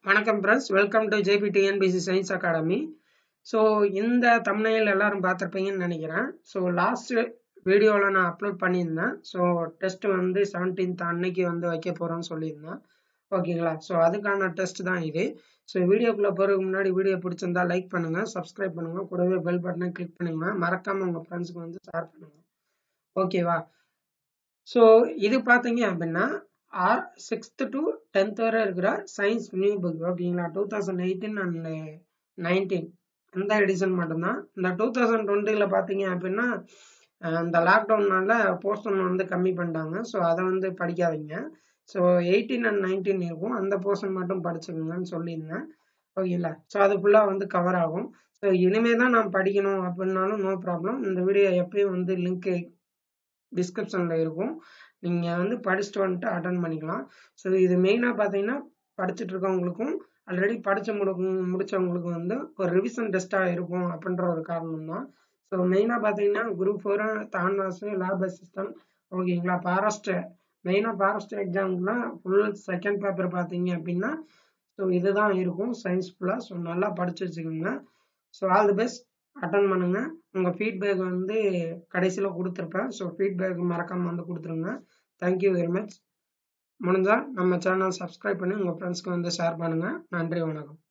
வணக்கம் friends, welcome to JP Tnpsc science academy. So இந்த thumbnail எல்லாரும் பார்த்துருப்பீங்கன்னு நினைக்கிறேன். ஸோ லாஸ்ட் வீடியோவில் நான் அப்லோட் பண்ணியிருந்தேன். ஸோ டெஸ்ட் வந்து 17th அன்னைக்கு வந்து வைக்க போகிறோன்னு சொல்லியிருந்தேன். ஓகேங்களா? ஸோ அதுக்கான டெஸ்ட் தான் இது. ஸோ வீடியோக்குள்ளே போகிறதுக்கு முன்னாடி வீடியோ பிடிச்சிருந்தா லைக் பண்ணுங்கள், சப்ஸ்கிரைப் பண்ணுங்கள், கூடவே பெல் பட்டனை கிளிக் பண்ணுங்க. மறக்காமல் உங்கள் ஃப்ரெண்ட்ஸுக்கு வந்து ஷேர் பண்ணுங்கள். ஓகேவா? ஸோ இது பார்த்தீங்க அப்படின்னா 6th to 10th வரை இருக்கிற சயின்ஸ் நியூ புக். ஓகேங்களா? 2018 and 19 அந்த எடிஷன் மட்டும்தான். இந்த 2020 பார்த்தீங்க அப்படின்னா இந்த லாக்டவுன்னால போர்ஷன் வந்து கம்மி பண்ணிட்டாங்க. ஸோ அதை வந்து படிக்காதீங்க. ஸோ 18 and 19 இருக்கும், அந்த போர்ஷன் மட்டும் படிச்சுக்கோங்கன்னு சொல்லியிருந்தேன். ஓகேங்களா? ஸோ அது ஃபுல்லாக வந்து கவர் ஆகும். ஸோ இனிமேல் தான் நான் படிக்கணும் அப்படின்னாலும் நோ ப்ராப்ளம். இந்த வீடியோ எப்பயும் வந்து லிங்க்கு டிஸ்கிரிப்ஷனில் இருக்கும், நீங்கள் வந்து படிச்சுட்டு வந்துட்டு அட்டன் பண்ணிக்கலாம். ஸோ இது மெயினாக பார்த்தீங்கன்னா படிச்சுட்டு இருக்கவங்களுக்கும் ஆல்ரெடி படித்து முடித்தவங்களுக்கும் வந்து ஒரு ரிவிஷன் டெஸ்ட்டாக இருக்கும் அப்படின்ற ஒரு காரணம் தான். ஸோ மெயினாக பார்த்தீங்கன்னா குரூப் 4 தான்வாஸ் லேப் அசிஸ்டன்ட். ஓகேங்களா? ஃபாரஸ்ட் மெயினாக ஃபாரஸ்ட் எக்ஸாம்க்குலாம் ஃபுல் செகண்ட் பேப்பர் பார்த்தீங்க அப்படின்னா ஸோ இதுதான் இருக்கும் சயின்ஸ் ஃபுல்லாக. ஸோ நல்லா படித்து வச்சுக்கோங்க. So all the best, attend பண்ணுங்க. உங்கள் ஃபீட்பேக் வந்து கடைசியில் கொடுத்துருப்பேன். ஸோ ஃபீட்பேக் மறக்காமல் வந்து கொடுத்துருங்க. Thank you very much. முடிஞ்சால் நம்ம சேனல் சப்ஸ்கிரைப் பண்ணி உங்கள் ஃப்ரெண்ட்ஸ்க்கு வந்து ஷேர் பண்ணுங்கள். நன்றி, வணக்கம்.